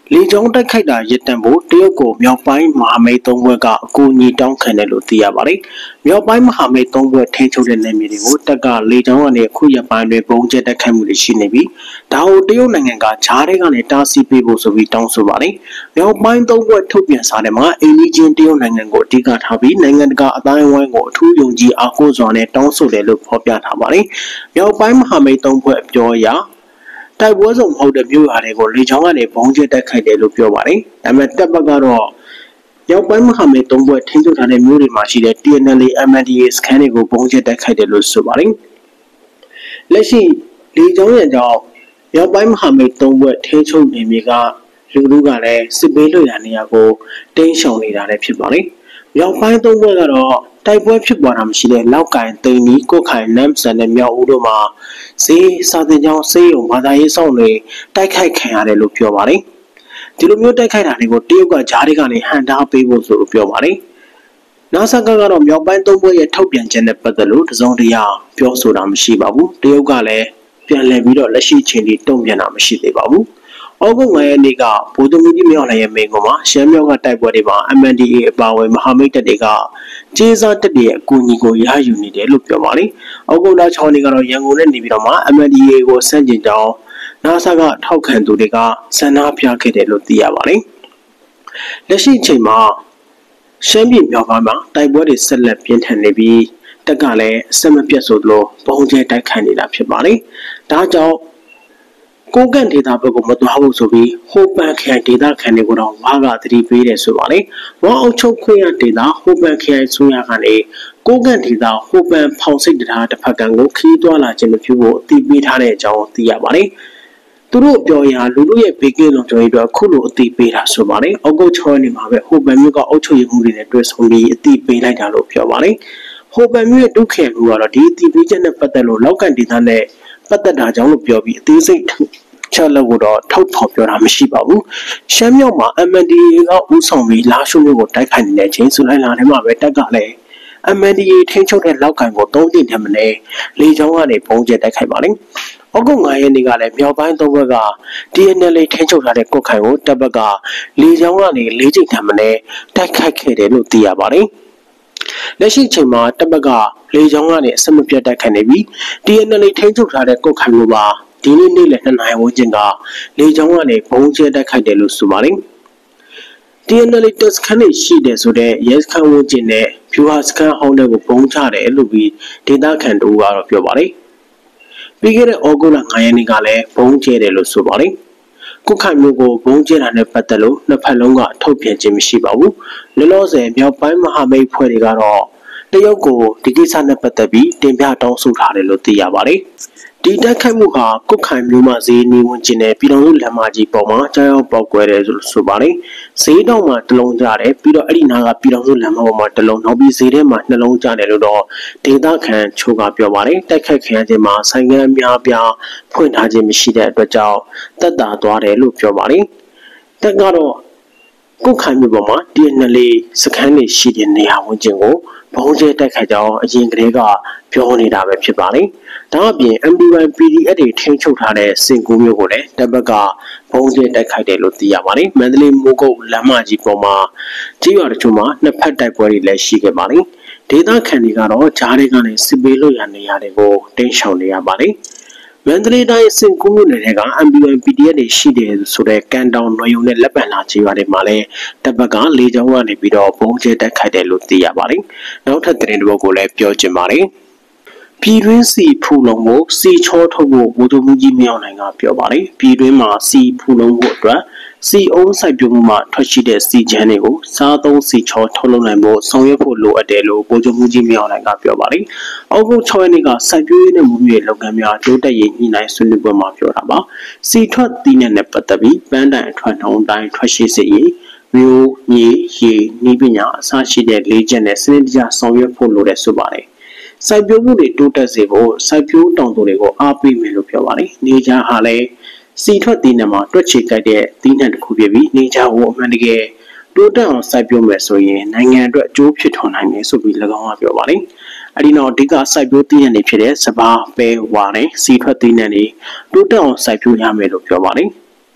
လေကြောင်းတိုက်ခိုက်တာရပ်တန့်ဖို့တရုတ်ကိုမြောက်ပိုင်းမဟာမိတ်သုံးဘက်ကအကူအညီတောင်းခံတယ်လို့သိရပါတယ်။မြောက်ပိုင်းမဟာမိတ်သုံးဘက်ထိန်းချုပ်တဲ့နယ်မြေတွေကိုတပ်ကလေကြောင်းကနေအခုရက်ပိုင်းတွေပုံကျဲတိုက်ခိုက်မှုတွေရှိနေပြီးဒါကိုတရုတ်နိုင်ငံကဂျားတွေကနေတားဆီးပေးဖို့ဆိုပြီးတောင်းဆိုပါတယ်။မြောက်ပိုင်းသုံးဘက်ထုတ်ပြန်စာထဲမှာအိန္ဒိယတရုတ်နိုင်ငံကိုအဓိကထားပြီးနိုင်ငံတကာအတိုင်းအဝိုင်းကိုအထူးယုံကြည်အားကိုးစွာနဲ့တောင်းဆိုတယ်လို့ဖော်ပြထားပါတယ်။မြောက်ပိုင်းမဟာမိတ်သုံးဘက်အပြောအရတိုက်ပွဲစုံမဟုတ်တဲ့မြို့ရွာတွေကိုလေကြောင်းကနေပုံကျဲတိုက်ခိုက်တယ်လို့ပြောပါတယ်။ဒါပေမဲ့တပ်ဘက်ကတော့ရောက်ပိုင်းမဟာမိတ်သုံးဘက်ထိန်းချုပ်ထားတဲ့မြို့တွေမှာရှိတဲ့ TNLA MNDAA စခန်းတွေကိုပုံကျဲတိုက်ခိုက်တယ်လို့ဆိုပါတယ်။လက်ရှိလေကြောင်းရန်ကြောင့်ရောက်ပိုင်းမဟာမိတ်သုံးဘက်ထိန်းချုပ်နေမြေကလူလူကလည်းစစ်ပေးလွှတ်ရာနေရာကိုတင်းရှောင်နေတာလည်းဖြစ်ပါတယ်။ရောက်ပိုင်းသုံးဘက်ကတော့တိုက်ပွဲဖြစ်ပေါ်တာမရှိတဲ့လောက်ကိုင်တိန်နီကိုခိုင်နမ်ဆန်နဲ့မြောက်ဦးတို့မှာဈေးစာတင်ကြောင်းစေးရုံဘာသာရေးဆောင်တွေတိုက်ခိုက်ခံရတယ်လို့ပြောပါတယ်။ဒီလိုမျိုးတိုက်ခိုက်တာတွေကိုတရုတ်ကဂျားတွေကနေဟန်တာပေးဖို့ဆိုလို့ပြောပါတယ်။နာဆာကတော့မြောက်ပိုင်းသုံးဘက်ရဲ့ထုတ်ပြန်ချက်နဲ့ပတ်သက်လို့တစုံတရာပြောဆိုတာမရှိပါဘူး။တရုတ်ကလည်းပြန်လည်ပြီးတော့လက်ရှိချိန်ထိတုံ့ပြန်တာမရှိသေးပါဘူး။ဩဂုတ်9ရက်နေ့ကဗိုလ်ချုပ်မှုကြီးမြောက်နိုင်ရဲ့မိန့်ခွန်းမှာရှမ်းမြောက်ကတိုက်ပွဲတွေမှာ MNDAA အပါအဝင်မဟာမိတ်တပ်တွေကကျေးစားတပ်တွေရဲ့အကူအညီကိုရယူနေတယ်လို့ပြောပါတယ်။ဩဂုတ်လ6ရက်နေ့ကတော့ရန်ကုန်နဲ့နေပြည်တော်မှာ MNDAA ကိုဆန့်ကျင်ကြောင်းနာဆာကထောက်ခံသူတွေကဆန္ဒပြခဲ့တယ်လို့သိရပါတယ်။လက်ရှိချိန်မှာရှမ်းပြည်မြောက်ပိုင်းမှာတိုက်ပွဲတွေဆက်လက်ပြင်းထန်နေပြီးတပ်ကလည်းအဆက်မပြတ်ဆိုသလိုပုံကျဲတိုက်ခိုက်နေတာဖြစ်ပါတယ်။ဒါကြောင့်ကိုကန့်ဒေတာဘက်ကိုမသွားဘူးဆိုပြီးဟိုပန်ခိုင်ဒေတာခံတွေကိုတော့ဝါကသတိပေးတယ်ဆိုပါလေဝါအုပ်ချုပ်ခွင့်ရဒေတာဟိုပန်ခိုင်ဆိုရကနေကိုကန့်ဒေတာဟိုပန်ဖောင်စိတ်တရားတစ်ဖက်ကန်ကိုခီးတွားလာခြင်းမဖြစ်ဖို့အသိပေးထားတဲ့အကြောင်းသိရပါတယ်သူတို့ပြောရလူတို့ရဲ့ဘေကင်းလုံးကြော်ရီတော့ခုလိုအသိပေးတာဆိုပါလေအောက်ကုတ်ချောနေမှာပဲဟိုပန်မြို့ကအုပ်ချုပ်ရေးမှုတွေနဲ့တွေ့ဆုံပြီးအသိပေးလိုက်တာလို့ပြောပါလေဟိုပန်မြို့ရဲ့ဒုက္ခမှုကတော့ဒီအသိပေးချက်နဲ့ပတ်သက်လို့လောက်ကန်ဒေတာနဲ့ပတ်သက်တာကြောင့်လို့ပြောပြီးအသေးစိတ်ချက်လက်ကိုတော့ထုတ်ဖော်ပြောတာမရှိပါဘူးရှမ်းမြောက်မှာ MNDAA ကဦးဆောင်ပြီးလာရှုမျိုးကိုတိုက်ခိုက်နေတဲ့ချိန်စုလိုက်လာထဲမှာပဲတက်ကလည်း MNDAA ထိန်းချုပ်တဲ့လောက်ကန်ကို3တင်ထက်မနည်းလေကြောင်းကနေပုံကျဲတိုက်ခိုက်ပါလိမ့်ဩဂုတ်9ရက်နေ့ကလည်းမြောက်ပိုင်းသုံးဘက်က TNLA ထိန်းချုပ်ထားတဲ့ကုတ်ခိုင်ကိုတပ်ဘက်ကလေကြောင်းကနေ4ကြိမ်ထက်မနည်းတိုက်ခိုက်ခဲ့တယ်လို့သိရပါတယ်လက်ရှိချိန်မှာတပ်ဘက်ကလေကြောင်းကနေအဆက်မပြတ်တိုက်ခိုက်နေပြီး TNLA ထိန်းချုပ်ထားတဲ့ကုတ်ခိုင်ကိုပါဒီနေ့နေ့လယ်2နာရီဝန်းကျင်ကလေကြောင်းကနေပုံကျဲတိုက်ခိုက်တယ်လို့ဆိုပါတယ်။ TNLA တပ်စခန်းရှိတယ်ဆိုတဲ့ရဲစခန်းဝန်းကျင်နဲ့ဖြူဟာစခန်းဟောင်းတွေကိုပုံချတယ်လို့ပြီးဒေသခံတို့ကတော့ပြောပါတယ်။ပြီးခဲ့တဲ့ဩဂုတ်လ9ရက်နေ့ကလည်းပုံကျဲတယ်လို့ဆိုပါတယ်။ကုတ်ခိုင်မျိုးကိုပုံကျဲတာနဲ့ပတ်သက်လို့နှစ်ဖက်လုံးကထုတ်ပြန်ခြင်းမရှိပါဘူး။လောလောဆယ်မြောက်ပိုင်းမဟာမိတ်ဖွဲ့တွေကတော့တရုတ်ကိုဒီကိစ္စနဲ့ပတ်သက်ပြီးတင်ပြတောင်းဆိုထားတယ်လို့သိရပါတယ်။ဒီတိုက်ခိုက်မှုဟာကုတ်ခိုင်မျိုးမှဈေးနေဝင်ကျင်တဲ့ပြည်တော်စုလမ်းမကြီးပေါ်မှာကြောက်ရောက်ပေါက်ကွဲတယ်ဆိုပါတယ်။ဈေးတောင်မှာတစ်လုံးကျတယ်ပြီးတော့အဲ့ဒီနာကပြည်တော်စုလမ်းမပေါ်မှာတစ်လုံးနောက်ပြီးဈေးထဲမှာနှလုံးကျတယ်လို့တော့ဒေသခံချို့ကပြောပါတယ်။တိုက်ခိုက်ခံရခြင်းမှာဆိုင်ကယ်များပြားဖွင့်ထားခြင်းမရှိတဲ့အတွက်ကြောင့်တက်တာသွားတယ်လို့ပြောပါတယ်။တက်ကတော့ကုတ်ခိုင်မျိုးပေါ်မှာ TNLA စခန်းတွေရှိတဲ့နေရာဝန်းကျင်ကိုဘုံကျဲတိုက်ခိုက်ကြောင်းအရင်ကတည်းကပြောနေတာပဲဖြစ်ပါတယ်။ဒါအပြင် MD1 PDF တွေထိန်းချုပ်ထားတဲ့စင်ကူမျိုးကိုလည်းတပ်ဘက်ကဘုံကျဲတိုက်ခိုက်တယ်လို့သိရပါတယ်။မန္တလေးမိုးကုတ်လမ်းမကြီးပေါ်မှာကြီးရွာတချို့မှာနှစ်ဖက်တိုက်ပွဲတွေလည်းရှိခဲ့ပါတယ်။ဒေသခံတွေကတော့ဂျားတွေကနေစစ်ပေးလို့ရနေရတွေကိုတင်းရှောင်နေရပါတယ်။မန္တလေးတိုင်းစင်ကူမျိုးနယ်က MD1 PDF တွေရှိတယ်ဆိုတဲ့ကန်တောင်နွေုံနဲ့လက်ပံလာကြီးရွာတွေမှာလည်းတပ်ဘက်ကလေကြောင်းကနေပြီးတော့ဘုံကျဲတိုက်ခိုက်တယ်လို့သိရပါတယ်။နောက်ထပ်သတင်းတစ်ပုဒ်ကိုလည်းပြောချင်ပါတယ်။ပြည်တွင်းစီဖူလုံမှုစီချောထုတ်ဖို့ဗိုလ်ချုပ်မှုကြီးမြောက်နိုင်ကပြောပါတယ်။ပြည်တွင်းမှာစီဖူလုံမှုအတွက်စီအုံးစိုက်ပျိုးမှုမှာထွက်ရှိတဲ့စီချမ်းတွေကိုစားသုံးစီချောထုတ်လုပ်နိုင်ဖို့ဆောင်ရွက်ဖို့လိုအပ်တယ်လို့ဗိုလ်ချုပ်မှုကြီးမြောက်နိုင်ကပြောပါတယ်။ဩဂုတ်6ရက်နေ့ကစိုက်ပျိုးရေးနဲ့မွေးမြူရေးလုပ်ငန်းများတိုးတက်ရေးညှိနှိုင်းဆွေးနွေးပွဲမှာပြောတာပါ။စီထွက်သီးနှံနဲ့ပတ်သက်ပြီးပန်းတိုင်အထွက်နှုန်းတိုင်းထွက်ရှိစေရေးမျိုးမြေရေနည်းပညာအစရှိတဲ့လေ့ကျင့်တဲ့စနစ်တကျဆောင်ရွက်ဖို့လိုတယ်ဆိုပါတယ်။စိုက်ပျိုးမှုတွေတိုးတက်စေဖို့စိုက်ပျိုးတောင်သူတွေကိုအားပေးမယ်လို့ပြောပါတယ်။နေကြဟာလည်းစီထွက်သီးနှံမှာတွက်ချေကြိုက်တဲ့သီးနှံတစ်ခုဖြစ်ပြီးနေကြကိုအမှန်တကယ်တိုးတက်အောင်စိုက်ပျိုးမယ်ဆိုရင်နိုင်ငံအတွက်အကျိုးဖြစ်ထွန်းနိုင်တယ်ဆိုပြီး၎င်းကပြောပါတယ်။အဲဒီနောက်အဓိကစိုက်ပျိုးသီးနှံတွေဖြစ်တဲ့စပါးပဲဝါနဲ့စီထွက်သီးနှံတွေတိုးတက်အောင်စိုက်ပျိုးရမယ်လို့ပြောပါတယ်။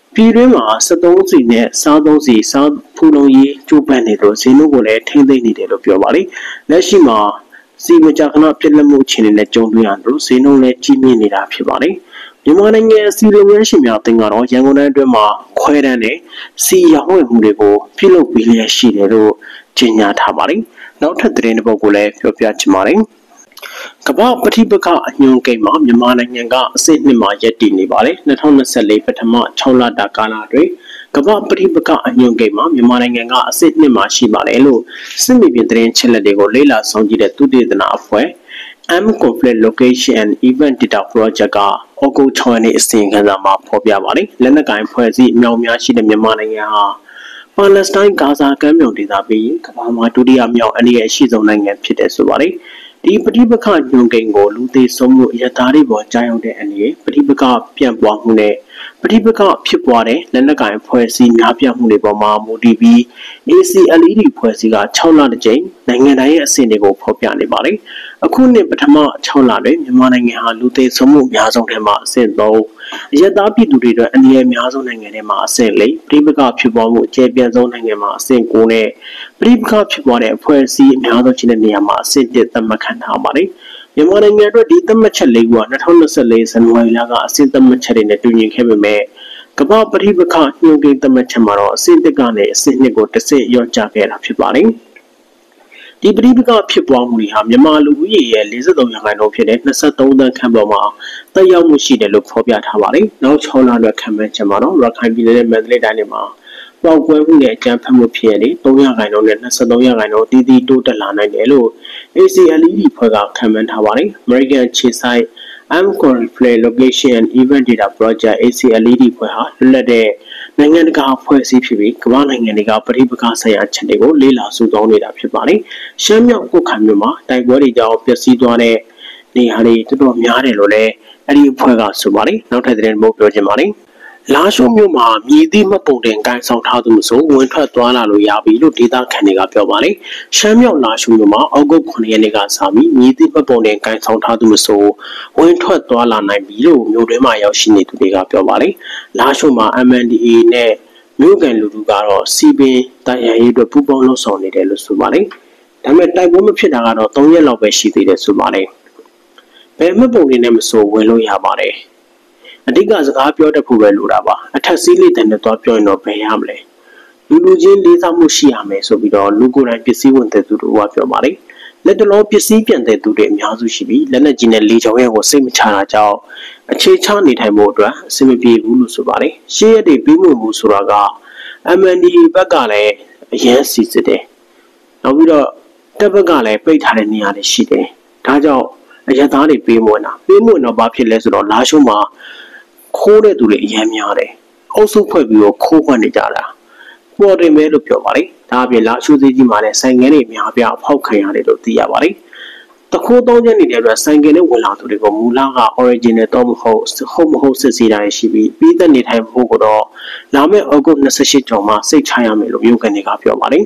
ပြည်တွင်းမှာ73စီနဲ့စားသုံးစီစားဖူးလုံးရေးကျိုးပန်းနေတော့ဈေးနှုန်းကိုလည်းထိန်းသိမ်းနေတယ်လို့ပြောပါလိမ့်လက်ရှိမှာစီမကြခဏပြက်လက်မှုအခြေအနေနဲ့ကြုံတွေ့ရလို့ဈေးနှုန်းလည်းကြီးမြင့်နေတာဖြစ်ပါလိမ့်မြန်မာနိုင်ငံစီလုပ်ငန်းရှင်များအသင်းကတော့ရန်ကုန်တိုင်းအတွင်းမှာခွဲတန်းနဲ့စီရောင်းဝယ်မှုတွေကိုပြုလုပ်ပြီးလျက်ရှိတယ်လို့ကြေညာထားပါလိမ့်နောက်ထပ်သတင်းတစ်ပုဒ်ကိုလည်းပြောပြချင်ပါတယ်ကမ္ဘာပဋိပက္ခအညွှန်းကိန်းမှာမြန်မာနိုင်ငံကအဆင့်2မှာရပ်တည်နေပါတယ်2024ပထမ6လတာကာလအတွင်းကမ္ဘာပဋိပက္ခအညွှန်းကိန်းမှာမြန်မာနိုင်ငံကအဆင့်2မှာရှိပါတယ်လို့စစ်မြေပြင်သတင်းချက်လက်တွေကိုလေ့လာဆောင်ကြည့်တဲ့သုတေသနအဖွဲ့ M Conflict Location and Event Data Project ကဩဂုတ်6ရက်နေ့အစီရင်ခံစာမှာဖော်ပြပါတယ်လက်နက်ကိုင်ဖွဲ့စည်းအများအပြားရှိတဲ့မြန်မာနိုင်ငံဟာပါလက်စတိုင်းဂါဇာကမ်းမြောင်ဒေသပြီးကမ္ဘာမှာဒုတိယမြောက်အနည်းအရှိဆုံးနိုင်ငံဖြစ်တဲ့ဆိုပါတယ်ဒီပဋိပက္ခညွှန်ကိန်းကိုလူသေးဆုံးမှုအရတားတွေပေါ်ကြားရောက်တဲ့အနေနဲ့ပဋိပက္ခပြန့်ပွားမှုနဲ့ပဋိပက္ခဖြစ်ပွားတဲ့လက်နက်ကိုင်ဖွဲ့စည်းများပြားမှုတွေပေါ်မှာမူတည်ပြီး ACLED ဖွဲ့စည်းက6လတစ်ကြိမ်နိုင်ငံတိုင်းရဲ့အဆင့်တွေကိုဖော်ပြနေပါတယ်အခုနှစ်ပထမ6လတွင်မြန်မာနိုင်ငံဟာလူသေးဆုံးမှုအများဆုံးထဲမှာအဆင့်3အရတားပြည်သူတွေအတွက်အနေအများဆုံးနိုင်ငံတွေမှာအဆင့်4ပဋိပက္ခဖြစ်ပွားမှုအကျယ်ပြန့်ဆုံးနိုင်ငံမှာအဆင့်9နဲ့ပဋိပက္ခဖြစ်ပွားတဲ့အဖွဲ့အစည်းအများဆုံးရှိတဲ့နေရာမှာအဆင့်1သတ်မှတ်ခံထားပါတယ်မြန်မာနိုင်ငံအတွက်ဒီသတ်မှတ်ချက်၄ခုက2024ဇန်နဝါရီလကအဆင့်သတ်မှတ်ချက်တွေနဲ့တူညီခဲ့ပေမဲ့ကမ္ဘာပဋိပက္ခညှို့ကိန်းသတ်မှတ်ချက်မှာတော့အဆင့်1ကနေအဆင့်2ကိုတစ်ဆင့်လျော့ကျခဲ့တာဖြစ်ပါတယ်ဒီပဋိပက္ခဖြစ်ပွားမှုတွေဟာမြန်မာလူဦးရေရဲ့43%ဖြစ်တဲ့23သန်းခန့်ပေါ်မှာတက်ရောက်မှုရှိတယ်လို့ဖော်ပြထားပါတယ်။နောက်6လအတွက်ခံမှန်းချက်မှာတော့ရခိုင်ပြည်နယ်နဲ့မန္တလေးတိုင်းတွေမှာပေါက်ကွဲမှုနဲ့အကြမ်းဖက်မှုဖြစ်ရတဲ့3%နဲ့23%တီးတီးတိုးတက်လာနိုင်တယ်လို့ ACLED ဖွဲ့ကခံမှန်းထားပါတယ်။ American ခြေဆိုင် M Conflict Location and Event Data Project ACLED ဖွဲ့ဟာလွတ်လပ်တဲ့နိုင်ငံတကာအဖွဲ့အစည်းဖြစ်ပြီးကမ္ဘာနိုင်ငံတွေကပဋိပက္ခဆိုင်ရာအချက်တွေကိုလေ့လာစုဆောင်းနေတာဖြစ်ပါတယ်။ရှမ်းမြောက်ကုတ်ခိုင်မြို့မှာတိုက်ပွဲတွေကြောင့်ပျက်စီးသွားတဲ့နေရာတွေတော်တော်များတယ်လို့လည်းအဲ့ဒီအဖွဲ့ကဆိုပါတယ်။နောက်ထပ်သတင်းတစ်ပုဒ်ပြောချင်ပါတယ်။လာရှိုးမြို့မှာမြည်သည့်မှတ်ပုံတင်ကိုင်ဆောင်ထားသူမဆိုဝင်ထွက်သွားလာလို့ရပြီလို့ဒေသခံတွေကပြောပါတယ်။ရှမ်းမြောက်လာရှိုးမြို့မှာဩဂုတ်9ရက်နေ့ကစပြီးမြည်သည့်မှတ်ပုံတင်ကိုင်ဆောင်ထားသူမဆိုဝင်ထွက်သွားလာနိုင်ပြီလို့မြို့တွင်းမှာရောက်ရှိနေသူတွေကပြောပါတယ်။လာရှိုးမှာ MNDAA နဲ့မြို့ကန်လူထုကတော့စီပင်တရားရေးအတွက်ပူးပေါင်းလှုပ်ဆောင်နေတယ်လို့ဆိုပါတယ်။ဒါပေမဲ့တိုက်ပွဲမဖြစ်တာကတော့3ရက်လောက်ပဲရှိသေးတယ်ဆိုပါတယ်။ဘယ်မှတ်ပုံတင်နဲ့မဆိုဝင်လို့ရပါတယ်။အဓိကစကားပြောတတ်ဖို့ပဲလိုတာပါအထက်စီးလေးတဲ့နဲ့တော့ပြောရင်တော့ဘယ်ရမလဲလူချင်းလေးစားမှုရှိရမယ်ဆိုပြီးတော့လူကိုယ်တိုင်ပစ္စည်းဝင်တဲ့သူတို့ကပြောပါတယ်လက်တလုံးပစ္စည်းပြန်တဲ့သူတွေအများစုရှိပြီးလက်နက်ကြီးနဲ့လေကြောင်းရဲကိုစိတ်မချတာကြောင့်အခြေချနေထိုင်မှုအတွက်အဆင်မပြေဘူးလို့ဆိုပါတယ်ရှေ့ရက်တွေပြီးမှုမှုဆိုတာက MNDAA ဘက်ကလည်းအရင်စီစစ်တယ်နောက်ပြီးတော့တပ်ဘက်ကလည်းပိတ်ထားတဲ့နေရာတွေရှိတယ်ဒါကြောင့်အရသားတွေပေးမွေးတော့ဘာဖြစ်လဲဆိုတော့လာရှုံးမှာခိုးတဲ့သူတွေအများများတယ်အုပ်စုဖွဲ့ပြီးတော့ခိုးခွင့်နေကြတာပေါ်တယ်မဲလို့ပြောပါတယ်ဒါအပြင်လာရှုသေးကြီးမှာလည်းဆိုင်ငယ်တွေအများပြအဖောက်ခံရတယ်လို့သိရပါတယ်တခိုး3ချက်နေတဲ့အတွက်ဆိုင်ငယ်နဲ့ဝင်လာသူတွေကိုမူလက original တော့မဟုတ်စစ်စီးတိုင်းရှိပြီးပြီးသက်နေထိုင်ဖို့ကတော့လာမယ့်ဩဂုတ်28ကျော်မှာစိတ်ချရမယ်လို့မြို့ကန်တွေကပြောပါတယ်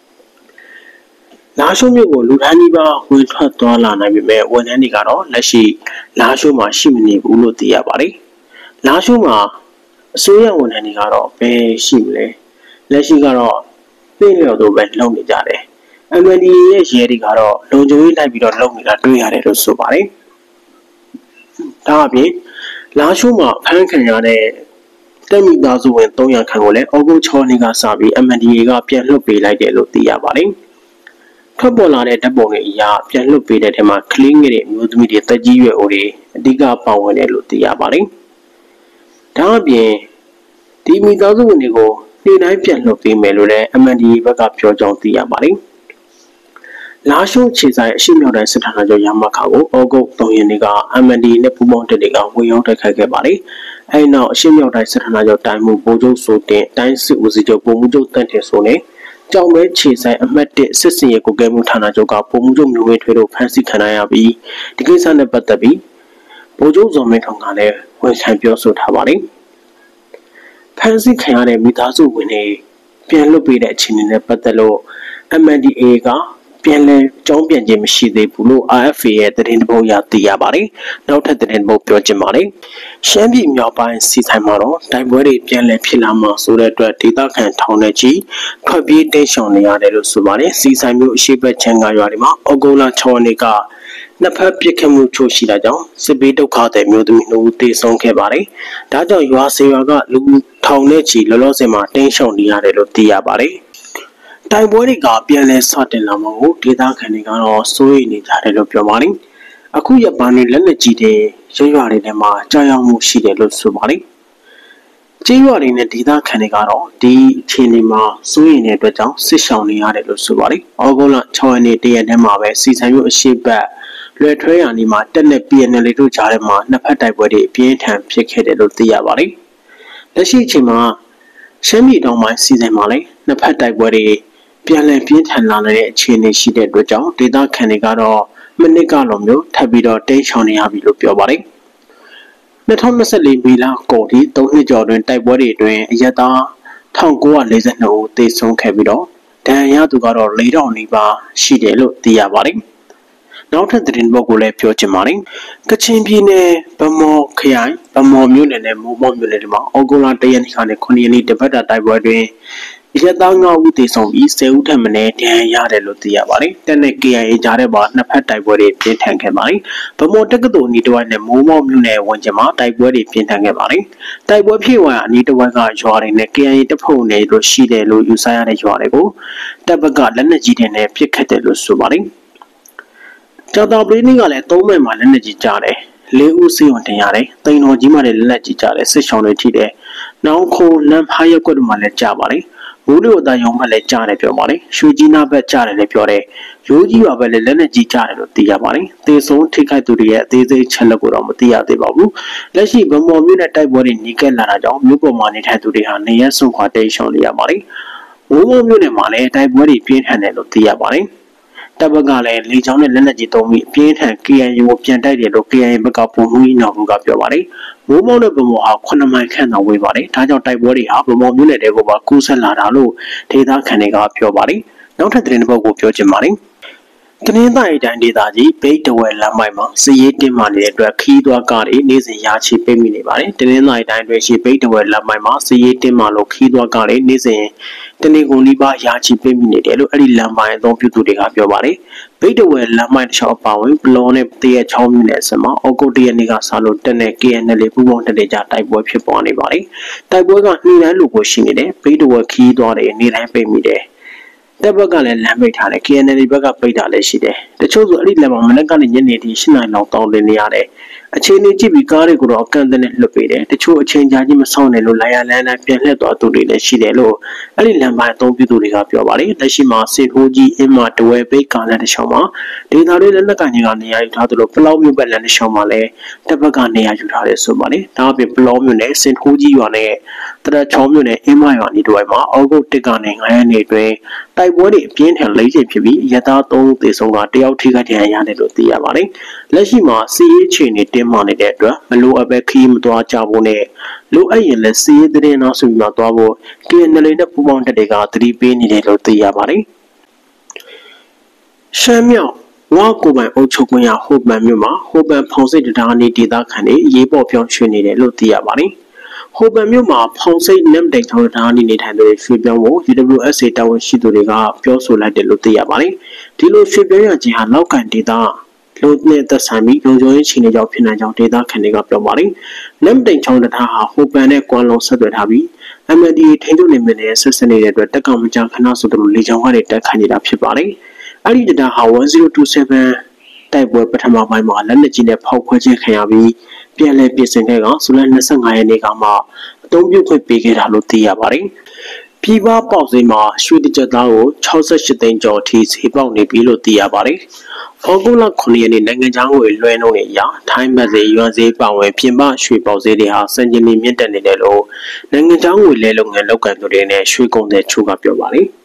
လာရှိုးမြို့ကိုလူထမ်းကြီးပါဝင်ထွက်သွားလာနိုင်ပေမဲ့ဝန်ထမ်းတွေကတော့လက်ရှိလာရှိုးမှာရှိမနေဘူးလို့သိရပါတယ်လာရှိုးမှာအစိုးရဝန်ထမ်းတွေကတော့ဘယ်ရှိမလဲလက်ရှိကတော့ပြည်လျော်တို့ပဲလုပ်နေကြတယ် MNDAA ရဲ့ရဲတွေကတော့လုံခြုံရေးလိုက်ပြီးတော့လုပ်နေတာတွေ့ရတယ်လို့ဆိုပါတယ်ဒါအပြင်လာရှိုးမှာဖမ်းခံရတဲ့တက်မိသားစုဝင်300ခန့်ကိုလည်းဩဂုတ်6နှစ်ကစပြီး MNDAA ကပြန်လွှတ်ပေးလိုက်တယ်လို့သိရပါတယ်ထွက်ပေါ်လာတဲ့ဓာတ်ပုံတွေအရပြန်လွှတ်ပေးတဲ့ထဲမှာကလေးငယ်တွေအမျိုးသမီးတွေတက်ကြီးရွယ်အိုတွေအဓိကပါဝင်တယ်လို့သိရပါတယ်။ဒါအပြင်ဒီမိသားစုဝင်တွေကိုနေ့တိုင်းပြန်လွှတ်ပေးမယ်လို့လည်း MNDAA ဘက်ကပြောကြောင်းသိရပါတယ်။လာရှိုးခြေဆိုင်အရှိမြောက်တိုင်းစစ်ဌာနချုပ်ရမခါကိုဩဂုတ်3ရက်နေ့က MNDAA နဲ့ပူးပေါင်းတပ်တွေကဝင်ရောက်တိုက်ခိုက်ခဲ့ပါတယ်။အဲဒီနောက်အရှိမြောက်တိုင်းစစ်ဌာနချုပ်တိုင်းမှုဗိုလ်ချုပ်ဆိုတင်တိုင်းစစ်ဦးစီးချုပ်ဗိုလ်မှူးချုပ်တန့်ထင်ဆိုနဲ့ကြောင်မဲခြေဆိုင်အမှတ်1စစ်စင်ရေးကိုကဲမှုဌာနချုပ်ကပုံမှုချုပ်မျိုးဝင်းထွေးတို့ဖမ်းဆီးခံရပြီးဒီကိစ္စနဲ့ပတ်သက်ပြီးဗိုလ်ချုပ်ဇော်မင်းထွန်းကလည်းဝန်ခံပြောဆိုထားပါတယ်။ဖမ်းဆီးခံရတဲ့မိသားစုဝင်တွေပြန်လွတ်ပေးတဲ့အခြေအနေနဲ့ပတ်သက်လို့ MNDAA ကပြန်လည်ကြောင်းပြန်ခြင်းမရှိသေးဘူးလို့ RFA ရဲ့သတင်းတပုတ်အရသိရပါတယ်။နောက်ထပ်သတင်းတပုတ်ပြောချင်ပါတယ်။ရှမ်းပြည်မြောက်ပိုင်းစီဆိုင်မှာတော့တိုက်ပွဲတွေပြန်လည်ဖြစ်လာမှဆိုတဲ့အတွက်ဒေသခံထောင်နဲ့ချီထွက်ပြေးတိမ်းရှောင်နေရတယ်လို့ဆိုပါတယ်။စီဆိုင်မြို့အရှိတ်ဘက်ချမ်းကရွာတွေမှာဩဂုတ်လ6ရက်နေ့ကနှစ်ဖက်ပစ်ခတ်မှုချို့ရှိတာကြောင့်စစ်ဘေးဒုက္ခသည်မျိုးသမီး2ဦးသေဆုံးခဲ့ပါတယ်။ဒါကြောင့်ရွာစေရွာကလူထောင်နဲ့ချီလောလောဆယ်မှာတိမ်းရှောင်နေရတယ်လို့သိရပါတယ်။တိုက်ပွဲတွေကပြန်လည်စတင်လာမှာကိုဒေသခံတွေကတော့စိုးရိမ်နေကြတယ်လို့ပြောပါတယ်။အခုရက်ပိုင်းတွေလက်လက်ကြီးတွေရွာတွေထဲမှာကြာရောက်မှုရှိတယ်လို့ဆိုပါတယ်။ကျေးရွာတွေနဲ့ဒေသခံတွေကတော့ဒီအခြေအနေမှာစိုးရိမ်တဲ့အတွက်ကြောင့်စစ်ရှောင်နေရတယ်လို့ဆိုပါတယ်။ဩဂုတ်လ6ရက်နေ့တရက်တည်းမှာပဲစီဆိုင်မြို့အရှိတ်ဘက်လွယ်ထွဲရာနီမှာတက်နဲ့ PNL တို့ကြားထဲမှာနှစ်ဖက်တိုက်ပွဲတွေအပြင်းထန်ဖြစ်ခဲ့တယ်လို့သိရပါတယ်။လက်ရှိအချိန်မှာရှမ်းပြည်တောင်ပိုင်းစီဆိုင်မှာလည်းနှစ်ဖက်တိုက်ပွဲတွေပြန်လည်ပြင်းထန်လာတဲ့အခြေအနေရှိတဲ့အတွက်ကြောင့်ဒေသခံတွေကတော့မနစ်ကလိုမျိုးထပ်ပြီးတော့တိမ်းရှောင်နေရပြီလို့ပြောပါတယ်။2024မေလကုန်ထိ3နှစ်ကျော်တွင်တိုက်ပွဲတွေအတွင်းအရက်သား1942ဦးသေဆုံးခဲ့ပြီးတော့ဒဏ်ရာရသူကတော့4000နီးပါးရှိတယ်လို့သိရပါတယ်။နောက်ထပ်သတင်းပုဒ်ကိုလည်းပြောချင်ပါတယ်။ကချင်ပြည်နယ်ဗမော်ခရိုင်ဗမော်မြို့နယ်နဲ့မိုးမောက်မြို့နယ်တွေမှာဩဂုတ်လ1ရက်နေ့ကနေ9ရက်နေ့တပတ်တာတိုက်ပွဲတွင်ရက်သား9ဦးသေဆုံးပြီး10ဦးထပ်မံဒဏ်ရာရတယ်လို့သိရပါတယ်။တက်နဲ့ KIA ကြားထဲမှာနှစ်ဖက်တိုက်ပွဲတွေပြင်းထန်ခဲ့ပါတယ်။ဗမော်တက္ကသိုလ်အနီးတစ်ဝိုက်နဲ့မိုးမောက်မြို့နယ်ဝန်ကျင်မှာတိုက်ပွဲတွေပြင်းထန်ခဲ့ပါတယ်။တိုက်ပွဲဖြစ်ဝါအနီးတစ်ဝိုက်ကရွာတွေနဲ့ KIA တပ်ဖွဲ့တွေတို့ရှိတယ်လို့ယူဆရတဲ့ရွာတွေကိုတပ်ဘက်ကလက်နက်ကြီးတွေနဲ့ပစ်ခတ်တယ်လို့ဆိုပါတယ်။ကျော်တော်ပြည်နေ့ကလည်း3မိုင်မှာလက်နက်ကြီးကြားတယ်။4ဦးစီးဝင်တင်ရတယ်။တိန်တော်ကြီးမှာလည်းလက်နက်ကြီးကြားတယ်စစ်ဆောင်တွေထိတယ်။နောက်ခိုလမ်းဖားရက်ကွက်တို့မှာလည်းကြားပါတယ်။မိုးလေဝသရုံဘက်လည်းကြားတယ်ပြောပါတယ်။ရွှေကြီးနာဘက်ကြားတယ်လည်းပြောတယ်။ရိုးကြီးရွာဘက်လည်းလက်နက်ကြီးကြားတယ်လို့သိရပါတယ်။သေဆုံးထိခိုက်သူတွေရဲ့အသေးစိတ်ချက်လက်ကိုတော့မသိရသေးပါဘူး။လက်ရှိဗမော်မြို့နယ်တိုက်ပွဲတွေညီကက်လာတာကြောင့်မြို့ပေါ်မှာနေထိုင်သူတွေဟာနေရဆုံးခွာတိတ်ရှောင်နေရပါတယ်။မိုးမောက်မြို့နယ်မှာလည်းတိုက်ပွဲတွေပြင်းထန်တယ်လို့သိရပါတယ်။တပ်ဘက်ကလည်းလေကြောင်းနဲ့လက်နက်ကြီးသုံးပြီးအပြင်းထန် KIA ကိုပြန်တိုက်တယ်လို့ KIA ဘက်ကပုံမှုကြီးနောက်ဘက်ကပြောပါတယ်။မိုးမောက်နဲ့ဗမော်ဟာ9မိုင်ခန့်သာဝေးပါတယ်။ဒါကြောင့်တိုက်ပွဲတွေဟာဗမော်မြို့နယ်တွေကိုပါကူးဆက်လာတာလို့ဒေသခံတွေကပြောပါတယ်။နောက်ထပ်သတင်းတစ်ပုဒ်ကိုပြောချင်ပါတယ်။တနင်္သာရီတိုင်းဒေသကြီးဘိတ်တဝဲလမ်းမိုက်မှာစည်ရေးတင်မာနေတဲ့အတွက်ခီးသွွားကားတွေနေ့စဉ်ရာချီပိတ်မိနေပါတယ်။တနင်္သာရီတိုင်းတွင်ရှိဘိတ်တဝဲလမ်းမိုက်မှာစည်ရေးတင်မာလို့ခီးသွွားကားတွေနေ့စဉ်တနေ့ကုန်နီးပါးရာချီပိတ်မိနေတယ်လို့အဲ့ဒီလမ်းမိုက်အသုံးပြုသူတွေကပြောပါတယ်။ဘိတ်တဝဲလမ်းမိုက်တစ်လျှောက်ပါဝင်ဘလောနဲ့တရက်ချောင်းမြို့နယ်အစမှာဩဂုတ်1ရက်နေ့ကစလို့တက်နဲ့ KNL ပူးပေါင်းတပ်တွေကြားတိုက်ပွဲဖြစ်ပေါ်နေပါတယ်။တိုက်ပွဲကနှီးနှန်းလို့ကိုရှိနေတယ်။ဘိတ်တဝဲခီးသွွားတွေနေ့တိုင်းပိတ်မိတယ်။တပ်ဘက်ကလည်းလမ်းပိတ်ထားတယ် KNL ဘက်ကပိတ်တာလည်းရှိတယ်တချို့ဆိုအဲ့ဒီလမ်းမှာမနက်ကနေညနေထိ8နာရီလောက်တောင်းတင်နေရတယ်အခြေအနေကြည့်ပြီးကားတွေကိုတော့အကန့်အသတ်နဲ့လွှတ်ပေးတယ်တချို့အချိန်ကြာကြီးမဆောင်နိုင်လို့လိုင်ယာလန်နဲ့ပြန်လှည့်သွားသူတွေလည်းရှိတယ်လို့အဲ့ဒီလမ်းပိုင်းအသုံးပြုသူတွေကပြောပါတယ်လက်ရှိမှာစေဖိုးကြီးအင်းမတဝဲပိတ်ကားလမ်းတစ်လျှောက်မှာဒေသတွေလက်နက်ကန်ကြီးကနေရာယူထားသလိုပလောက်မြို့ဘက်လမ်းတစ်လျှောက်မှာလည်းတပ်ဘက်ကနေရာယူထားတယ်ဆိုပါတယ်ဒါအပြင်ပလောက်မြို့နယ်စင်ဖိုးကြီးရွာနဲ့တရချောင်းမြို့နယ်အင်းမရွာနေတဝဲမှာဩဂုတ်1ကနေ9ရက်နေ့တွင်တိုက်ပွဲတွေအပြင်းထန်၄ချိန်ဖြစ်ပြီးရဲသား3ဦးသေဆုံးကတယောက်ထိခိုက်ဒဏ်ရာရတယ်လို့သိရပါတယ်လက်ရှိမှာစီးရေးချိန်တွေတင်းမာနေတဲ့အတွက်မလိုအပ်ပဲခီးမသွားကြဖို့နဲ့လိုအပ်ရင်လည်းစီးရေးသတင်းနောက်ဆိုပြီးမှသွားဖို့ KNL နဲ့ပူးပေါင်းတပ်တွေကသတိပေးနေတယ်လို့သိရပါတယ်ရှမ်းမြောက်ဝါကိုပိုင်အုပ်ချုပ်ခွင့်ရဟိုပန်မြို့မှာဟိုပန်ဖောင်စိတ်တရားနေဒေသခံတွေရေးပေါ်ပြောင်းရွှေ့နေတယ်လို့သိရပါတယ်ဟိုပန်မြို့မှာဖောင်စိတ်နမ်တိန်ထောင်တရားနေထိုင်သူတွေရွှေ့ပြောင်းဖို့ UWSA တာဝန်ရှိသူတွေကပြောဆိုလိုက်တယ်လို့သိရပါတယ်ဒီလိုရွှေ့ပြောင်းရခြင်းဟာလောက်ကန်ဒေသလို့နဲ့သက်ဆိုင်ပြီးလုံခြုံရေးခြေနေကြောင်းဖြစ်နိုင်ကြောင်းဒေသခံတွေကပြောပါတယ်။နမ်တိန်ချောင်းတရားဟာဟိုပန်နဲ့ကွမ်လုံဆက်သွယ်ထားပြီး MNDAA ထိန်းချုပ်နေမယ့်နဲ့ဆက်စပ်နေတဲ့အတွက်တက်ကမကြခဏဆိုသလိုလေကြောင်းကနေတက်ခတ်နေတာဖြစ်ပါတယ်။အဲ့ဒီတရားဟာ1027တိုက်ပွဲပထမပိုင်းမှာလက်နက်ကြီးနဲ့ဖောက်ခွဲခြင်းခံရပြီးပြန်လည်ပြင်ဆင်ခဲ့ကဇူလိုင်25ရက်နေ့ကမှအသုံးပြုခွင့်ပေးခဲ့တာလို့သိရပါတယ်။ပြည်ပပေါက်ဈေးမှာရွှေတကြက်သားကို68သိန်းကျော်ထိဈေးပေါက်နေပြီလို့သိရပါတယ်။ဩဂုတ်လ9ရက်နေ့နိုင်ငံခြားငွေလွှဲနှုန်းတွေအရထိုင်းဘတ်ဈေးရွမ်ဈေးပါဝင်ပြင်ပရွှေပေါက်ဈေးတွေဟာစံချိန်မြင့်တက်နေတယ်လို့နိုင်ငံခြားငွေလဲလုပ်ငန်းလုပ်ကိုင်သူတွေနဲ့ရွှေကုန်သည်ချို့ကပြောပါတယ်။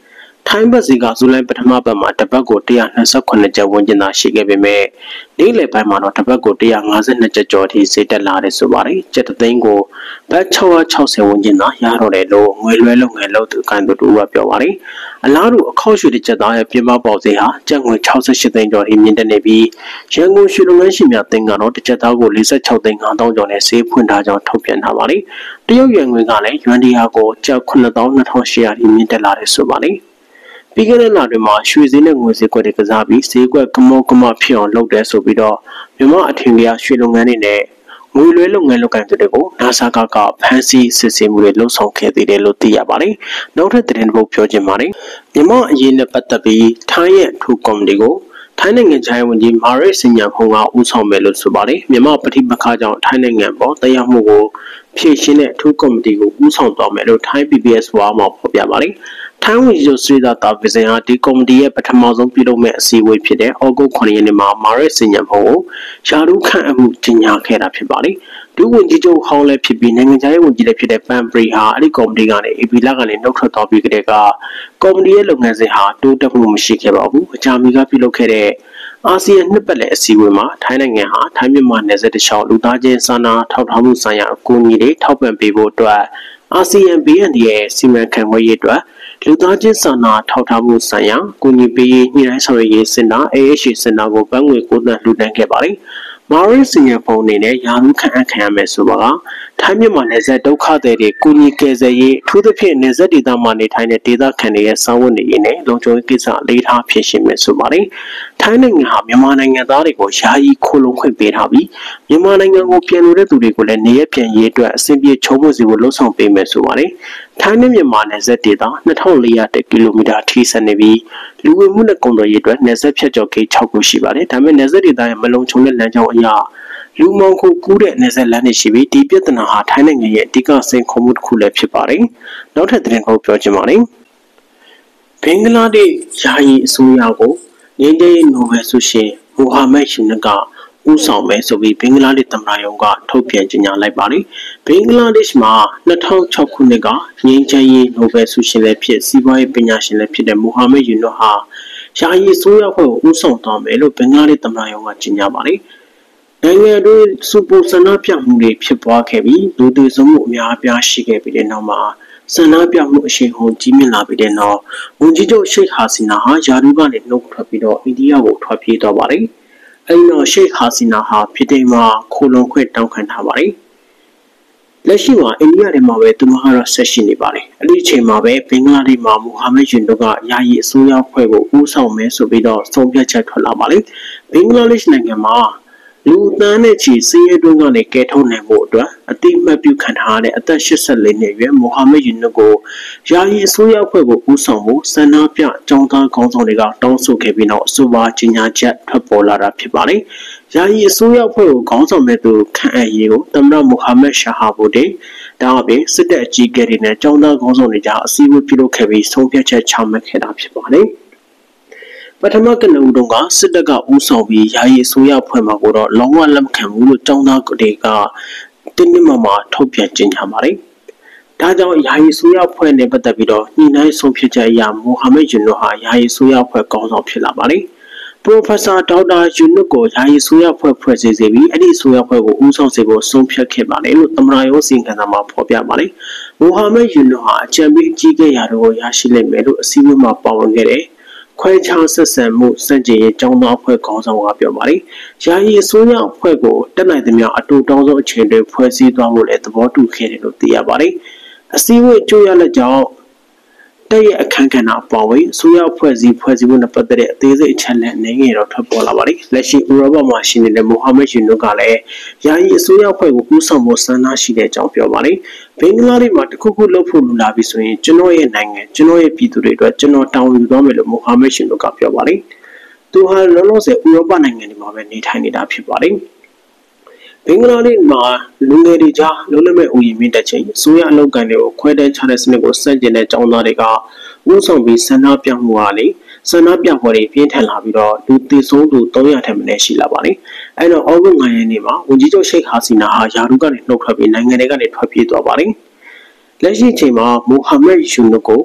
ထိုင်းဘက်စီကဇူလိုင်ပထမပတ်မှာတပတ်ကို129ကျပ်ဝန်းကျင်သာရှိခဲ့ပေမဲ့နေ့လယ်ပိုင်းမှာတော့တပတ်ကို152ကျပ်ကျော်ထိဈေးတက်လာတယ်ဆိုပါတယ်။ကျပ်သိန်းကိုဘတ်660ဝန်းကျင်သာရတော့တယ်လို့ငွေလွှဲလုပ်ငန်းလုပ်သူကန်သူတို့ကပြောပါတယ်။အလားတူအခောက်ရွှေတစ်ကျပ်သားရဲ့ပြင်ပပေါက်ဈေးဟာကျပ်ငွေ68သိန်းကျော်ထိမြင့်တက်နေပြီးရန်ကုန်ရွှေလုပ်ငန်းရှင်များအသင်းကတော့တစ်ကျပ်သားကို46သိန်း5000ကျော်နဲ့ဈေးဖွင့်ထားကြောင်းထုတ်ပြန်ထားပါတယ်။တရုတ်ရွှေငွေကလည်းယွမ်ဒီယာကိုကျပ်92,800ထိမြင့်တက်လာတယ်ဆိုပါတယ်။ပြီးခဲ့တဲ့လတွင်မှာရွှေဈေးနဲ့ငွေဈေးကွက်တွေကစားပြီးဈေးကွက်ကမောကမဖြစ်အောင်လုပ်တယ်ဆိုပြီးတော့မြန်မာအထင်ကြီးရွှေလုပ်ငန်းတွေနဲ့ငွေလွှဲလုပ်ငန်းလုပ်ကိုင်သူတွေကိုNASAကဖမ်းဆီးစစ်ဆေးမှုတွေလှုပ်ဆောင်ခဲ့သေးတယ်လို့သိရပါတယ်။နောက်ထပ်သတင်းတစ်ပုဒ်ပြောချင်ပါတယ်။မြန်မာအရေးနဲ့ပတ်သက်ပြီးထိုင်းရဲ့ထူကော်မတီကိုထိုင်းနိုင်ငံခြားရေးဝန်ကြီးမာရိတ်စင်ညာဖုံကဦးဆောင်မယ်လို့ဆိုပါတယ်။မြန်မာပဋိပက္ခကြောင့်ထိုင်းနိုင်ငံပေါ်တရားမှုကိုဖြည့်ရှင်းတဲ့ထူကော်မတီကိုဦးဆောင်သွားမယ်လို့ထိုင်း PBS ဝါမှာဖော်ပြပါတယ်။ထိုင်းဝန်ကြီးချုပ်ဆွေသာတာဗီဇင်ဟာဒီကော်မတီရဲ့ပထမဆုံးပြုလုပ်မဲ့အစည်းအဝေးဖြစ်တဲ့ဩဂုတ်9ရက်နေ့မှာမာရိတ်စင်ညာဖုံကိုယာရုခန့်အမှုကြီးညာခဲ့တာဖြစ်ပါတယ်။ဒုဝန်ကြီးချုပ်ဟောင်းလည်းဖြစ်ပြီးနိုင်ငံခြားရေးဝန်ကြီးလည်းဖြစ်တဲ့ပန်ပရီဟာအဲ့ဒီကော်မတီကနေ AP လကနေနှုတ်ထွက်သွားပြီးကြတဲ့ကကော်မတီရဲ့လုပ်ငန်းစဉ်ဟာတိုးတက်မှုမရှိခဲ့ပါဘူး။အကြမ်းမီကပြုလုပ်ခဲ့တဲ့အာဆီယံနှစ်ပတ်လည်အစည်းအဝေးမှာထိုင်းနိုင်ငံဟာထိုင်းမြန်မာနယ်စပ်တစ်လျှောက်လူသားချင်းစာနာထောက်ထားမှုဆိုင်ရာအကူအညီတွေထောက်ပံ့ပေးဖို့အတွက်အာဆီယံ BND ရဲ့စီမံခန့်ခွဲရေးအတွက်လူသားချင်းစာနာထောက်ထားမှုဆိုင်ရာကူညီပေးရေးညှိနှိုင်းဆောင်ရွက်ရေးစင်တာ AHA စင်တာကိုဘဏ်ငွေ9သန်းလှူဒါန်းခဲ့ပါတယ်။မာရိတ်စင်ညာဖုံအနေနဲ့ယာရုခန့်အပ်ခံရမယ်ဆိုပါကထိုင်းမြန်မာနယ်စပ်ဒုက္ခသည်တွေကူညီကယ်ဆယ်ရေးအထူးသဖြင့်နယ်စပ်ဒေသမှာနေထိုင်တဲ့ဒေသခံတွေရဲ့စာဝတ်နေရေးနဲ့လုံခြုံရေးကိစ္စအလေးထားဖြစ်ရှင်းမယ်ဆိုပါတယ်။ထိုင်းနိုင်ငံဟာမြန်မာနိုင်ငံသားတွေကိုယာယီခိုးလုံခွင့်ပေးထားပြီးမြန်မာနိုင်ငံကိုပြန်လို့တဲ့သူတွေကိုလည်းနေရပြန်ရေးအတွက်အဆင်ပြေချုံးဖို့စီကိုလှုံ့ဆော်ပေးမယ်ဆိုပါတယ်။ထိုင်းနဲ့မြန်မာနယ်စပ်ဒေသ2400ကီလိုမီတာထိဆက်နေပြီးလူဝင်မှုနဲ့ကုန်သွယ်ရေးအတွက်နယ်စပ်ဖြတ်ကျော်ဂိတ်6ခုရှိပါတယ်။ဒါပေမဲ့နယ်စပ်ဒေသရဲ့မလုံခြုံတဲ့လမ်းကြောင်းအရာလူမောင်ကိုကူးတဲ့နယ်စပ်လမ်းတွေရှိပြီးဒီပြဿနာဟာထိုင်းနိုင်ငံရဲ့အဓိကစိန်ခေါ်မှုတစ်ခုလည်းဖြစ်ပါတယ်။နောက်ထပ်သတင်းကိုပြောချင်ပါတယ်။ဘင်္ဂလားဒေ့ရှ်ယာယီအစိုးရကိုငြိမ်းချမ်းရေးနိုဘယ်ဆုရှင်မိုဟာမက်ရှင်နကဦးဆောင်မယ်ဆိုပြီးဘင်္ဂလားဒေ့ရှ်သမ္မတရုံးကထုတ်ပြန်ကြေညာလိုက်ပါတယ်။ဘင်္ဂလားဒေ့ရှ်မှာ2006ခုနှစ်ကငြိမ်းချမ်းရေးနိုဘယ်ဆုရှင်လည်းဖြစ်စီးပွားရေးပညာရှင်လည်းဖြစ်တဲ့မိုဟာမက်ယူနွတ်ဟာယာယီအစိုးရအဖွဲ့ကိုဦးဆောင်သွားမယ်လို့ဘင်္ဂလားဒေ့ရှ်သမ္မတရုံးကကြေညာပါတယ်။နိုင်ငံတွင်းစူပူဆန္ဒပြမှုတွေဖြစ်ပွားခဲ့ပြီးလူတွေဆုံးမှုအများအပြားရှိခဲ့ပြီးတဲ့နောက်မှာဆန္ဒပြမှုအရှိန်ဟုန်ကြီးမြင့်လာပြီးတဲ့နောက်ဝန်ကြီးချုပ်ရှိတ်ဟာစီနာဟာယာရုကနေနှုတ်ထွက်ပြီးတော့အိန္ဒိယကိုထွက်ပြေးသွားပါတယ်။အဲဒီနောက်ရှိတ်ဟာစီနာဟာပြည်ထောင်မှာခိုလုံခွင့်တောင်းခံထားပါတယ်။လက်ရှိမှာအိန္ဒိယထဲမှာပဲသူမကတော့ဆက်ရှိနေပါတယ်။အဲဒီအချိန်မှာပဲဘင်္ဂလားဒေ့ရှ်မှာမိုဟာမက်ယူနွတ်ကယာယီအစိုးရအဖွဲ့ကိုဦးဆောင်မယ်ဆိုပြီးတော့ဆုံးဖြတ်ချက်ထွက်လာပါတယ်။ဘင်္ဂလားဒေ့ရှ်နိုင်ငံမှာလူသန်းနဲ့ချီစီးရဲတွင်းကနေကဲထုတ်နိုင်ဖို့အတွက်အတိအမှတ်ပြုခံထားတဲ့အသက်84နှစ်အရွယ်မိုဟာမက်ယူနွတ်ကိုယာယီအစိုးရအဖွဲ့ကိုဦးဆောင်ဖို့ဆန္ဒပြចောင်းသားခေါင်းဆောင်တွေကတောင်းဆိုခဲ့ပြီးနောက်အဆိုပါကြေညာချက်ထွက်ပေါ်လာတာဖြစ်ပါတယ်။ယာယီအစိုးရအဖွဲ့ကိုခေါင်းဆောင်မဲ့သူခန့်အပ်ရေးကိုသမ္မတမိုဟာမက်ရှာဟာဘူဒီဒါအပြင်စစ်တပ်အကြီးအကဲတွေနဲ့ចောင်းသားခေါင်းဆောင်တွေကြားအစည်းအဝေးပြုလုပ်ခဲ့ပြီးဆုံးဖြတ်ချက်ချမှတ်ခဲ့တာဖြစ်ပါတယ်။ပထမကနဦးတုန်းကစစ်တပ်ကဦးဆောင်ပြီးယာယီအစိုးရဖွဲ့မှာကိုတော့လုံးဝလက်မခံဘူးလို့ចောင်းသားတွေကတင်းနှမမှာထုတ်ပြန်ကြေညာပါတယ်။ဒါကြောင့်ယာယီအစိုးရဖွဲ့နဲ့ပတ်သက်ပြီးတော့ညှိနှိုင်းဆုံးဖြတ်ချက်အရမိုဟာမက်ယူနွတ်ဟာယာယီအစိုးရဖွဲ့ခေါင်းဆောင်ဖြစ်လာပါတယ်။ Professor ဒေါက်တာယူနွတ်ကိုယာယီအစိုးရဖွဲ့စည်းစေပြီးအဲ့ဒီအစိုးရဖွဲ့ကိုဦးဆောင်စေဖို့ဆုံးဖြတ်ခဲ့ပါတယ်လို့သမ္မတရုံးစီရင်ခံစာမှာဖော်ပြပါတယ်။မိုဟာမက်ယူနွတ်ဟာအကြံပေးအကြီးအကဲရာတို့ကိုရရှိလိမ့်မယ်လို့အစည်းအဝေးမှာပါဝင်ခဲ့တဲ့ခွဲခြားဆက်ဆံမှုစံကြေးကျောင်းသားအဖွဲ့ခေါင်းဆောင်ကပြောပါတယ်။ယာယီအစိုးရအဖွဲ့ကိုတက်နိုင်သမျှအတူတောင်းဆုံးအခြေအနေဖွဲ့စည်းသွားဖို့လည်းသဘောတူခဲ့တယ်လို့သိရပါတယ်။အစည်းအဝေးကြိုးရလက်ကြောင့်တဲ့ရဲ့အခမ်းကဏ္ဍအပေါ်ဝင်အစိုးရဖွဲ့စည်းမှုနဲ့ပတ်သက်တဲ့အသေးစိတ်အချက်လက်အနေငယ်တော့ထွက်ပေါ်လာပါတယ်။လက်ရှိဥရောပမှာရှိနေတဲ့မိုဟာမက်ယူနွတ်ကလည်းယာယီအစိုးရအဖွဲ့ကိုဦးဆောင်ဖို့ဆန္ဒရှိတဲ့အကြောင်းပြောပါတယ်။ဘင်္ဂလားဒေ့ရှ်မှာတခုခုလုပ်ဖို့လူလာပြီဆိုရင်ကျွန်တော်ရဲ့နိုင်ငံကျွန်တော်ရဲ့ပြည်သူတွေအတွက်ကျွန်တော်တာဝန်ယူသွားမယ်လို့မိုဟာမက်ယူနွတ်ကပြောပါတယ်။သူဟာလောလောဆယ်ဥရောပနိုင်ငံတွေမှာပဲနေထိုင်နေတာဖြစ်ပါတယ်။ဘင်္ဂလားဒေ့ရှ်မှာလူငယ်တွေကြားလုံးလုံးမဲ့ဥယျာဉ်မြင့်တက်ချိန်အစိုးရအလုပ်ကိုင်တွေကိုခွဲတန်းချတဲ့စနစ်ကိုစန့်ကျင်တဲ့ចောင်းသားတွေကဦးဆောင်ပြီးဆန္ဒပြမှုဟာလေဆန္ဒပြပွဲတွေပြင်းထန်လာပြီးတော့လူသေဆုံးသူ300ထက်မနည်းရှိလာပါတယ်။အဲတော့ဩဂုတ်9ရက်နေ့မှာဝန်ကြီးချုပ်ရှိတ်ဟာစီနာဟာယာရုကနေနှုတ်ထွက်ပြီးနိုင်ငံတွေကနေထွက်ပြေးသွားပါတယ်။လက်ရှိအချိန်မှာမိုဟာမက်ယူနွတ်ကို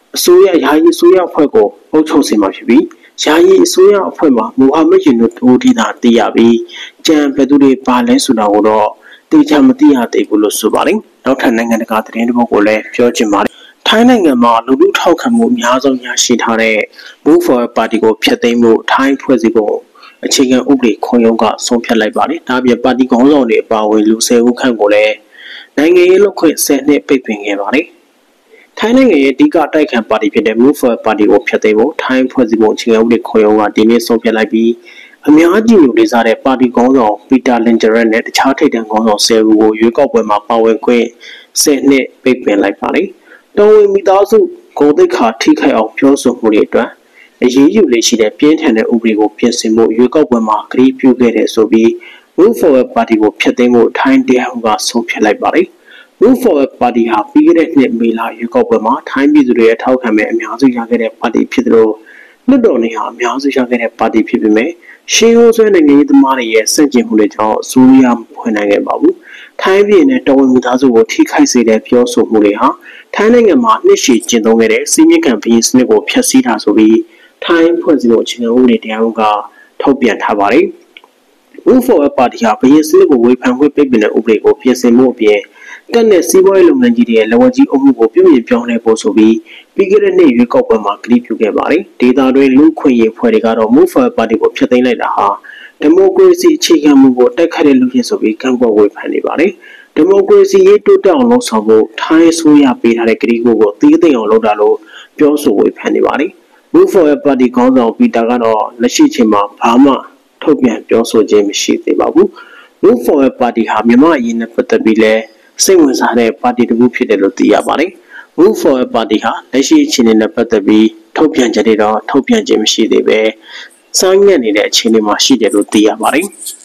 ဆိုရယာယီဆိုရအဖွဲ့ကိုအုပ်ချုပ်စေမှာဖြစ်ပြီးယာယီအစိုးရအဖွဲ့မှာမိုဟာမက်ယူနူတိုဒီသာတည်ရပြီးကျန်ဘယ်သူတွေပါလဲဆိုတာကိုတော့တေချာမသိရသေးဘူးလို့ဆိုပါတယ်နောက်ထပ်နိုင်ငံတကာသတင်းတစ်ပုဒ်ကိုလည်းပြောချင်ပါတယ်ထိုင်းနိုင်ငံမှာလူထုထောက်ခံမှုအများဆုံးရရှိထားတဲ့ Move Forward Party ကိုဖျက်သိမ်းမှုထိုင်းဖွဲ့စည်းပုံအခြေခံဥပဒေခွန်ရုံးကဆုံးဖြတ်လိုက်ပါတယ်ဒါပြင်ပါတီခေါင်းဆောင်တွေအပါအဝင်လူ10ဦးခန့်ကိုလည်းနိုင်ငံရေးလုပ်ခွင့်10နှစ်ပိတ်ပင်ခဲ့ပါတယ်ထိုင်းနိုင်ငံရဲ့အဓိကတိုက်ခံပါတီဖြစ်တဲ့ Move Forward Party ကိုဖျက်သိမ်းဖို့ထိုင်းဖွဲ့စည်းပုံအခြေခံဥပဒေခွန်ရုံးကဒီနေ့ဆုံးဖြတ်လိုက်ပြီးအများကြီးလူလေးစားတဲ့ပါတီခေါင်းဆောင်ပီတာလင်ဂျရက်နဲ့တခြားထိပ်တန်းခေါင်းဆောင်10ဦးကိုရွေးကောက်ပွဲမှာပါဝင်ခွင့်10နှစ်ပိတ်ပင်လိုက်ပါတယ်တော်ဝင်မိသားစုဂုဏ်သိက္ခာထိခိုက်အောင်ပြောဆိုမှုတွေအတွက်အရေးယူလေးရှိတဲ့ပြင်းထန်တဲ့ဥပဒေကိုပြင်ဆင်ဖို့ရွေးကောက်ပွဲမှာကတိပြုခဲ့တဲ့ဆိုပြီး Move Forward Party ကိုဖျက်သိမ်းဖို့ထိုင်းတရားရုံးကဆုံးဖြတ်လိုက်ပါတယ်Move Forward Party ဟာပြီးခဲ့တဲ့နှစ်မေလရွေးကောက်ပွဲမှာထိုင်းပြည်သူတွေရဲ့ထောက်ခံမဲ့အများစုရခဲ့တဲ့ပါတီဖြစ်သလိုလွှတ်တော်နေဟာအများစုရခဲ့တဲ့ပါတီဖြစ်ပေမဲ့ရှင်းရိုးဆွဲနိုင်ငံရေးသမားတွေရဲ့စန့်ကျင်မှုတွေကြောင့်အစိုးရဖွင့်နိုင်ခဲ့ပါဘူး။ထိုင်းပြည်နယ်တော်ဝင်မိသားစုကိုထိခိုက်စေတဲ့ပြောဆိုမှုတွေဟာထိုင်းနိုင်ငံမှာနှစ်ရှည်ကျင့်သုံးခဲ့တဲ့စီမံကံပြည်စနစ်ကိုဖျက်ဆီးတာဆိုပြီးထိုင်းဖွဲ့စည်းပုံအခြေခံဥပဒေတရားရုံးကထုတ်ပြန်ထားပါတယ်။ Move Forward Party ဟာပြည်စနစ်ကိုဝေဖန်ခွင့်ပိတ်ပင်တဲ့ဥပဒေကိုပြင်ဆင်မှုအပြင်တက်တဲ့စီးပွားရေးလုပ်ငန်းကြီးတွေရဲ့လက်ဝါးကြီးအုပ်မှုကိုပြုပြင်ပြောင်းလဲဖို့ဆိုပြီးပြီးခဲ့တဲ့နှစ်ရွေးကောက်ပွဲမှာကတိပြုခဲ့ပါတယ်။ဒေသတွင်းလူ့ခွင့်ရေးဖွဲ့တွေကတော့ Move Forward Party ကိုဖျက်သိမ်းလိုက်တာဟာဒီမိုကရေစီအခြေခံမှုကိုတိုက်ခတ်တဲ့လူဖြစ်ဆိုပြီးကန့်ကွက်ဝေဖန်နေပါတယ်။ဒီမိုကရေစီရေးတိုးတက်အောင်လုပ်ဆောင်ဖို့ထိုင်းအစိုးရပေးထားတဲ့ကတိကိုသိသိအောင်လုပ်တာလို့ပြောဆိုဝေဖန်နေပါတယ်။ Move Forward Party ခေါင်းဆောင်ပီတာကတော့လက်ရှိချိန်မှာဘာမှထုတ်ပြန်ပြောဆိုခြင်းမရှိသေးပါဘူး။ Move Forward Party ဟာမြန်မာအရေးနဲ့ပတ်သက်ပြီးလဲစိတ်ဝင်စားတဲ့ပါတီတစ်ခုဖြစ်တယ်လို့သိရပါတယ်။ Move Forward Party ဟာလက်ရှိအခြေအနေနဲ့ပတ်သက်ပြီးထုတ်ပြန်ချက်တွေတော့ထုတ်ပြန်ခြင်းမရှိသေးပဲစောင့်ညံ့နေတဲ့အခြေအနေမှာရှိတယ်လို့သိရပါတယ်။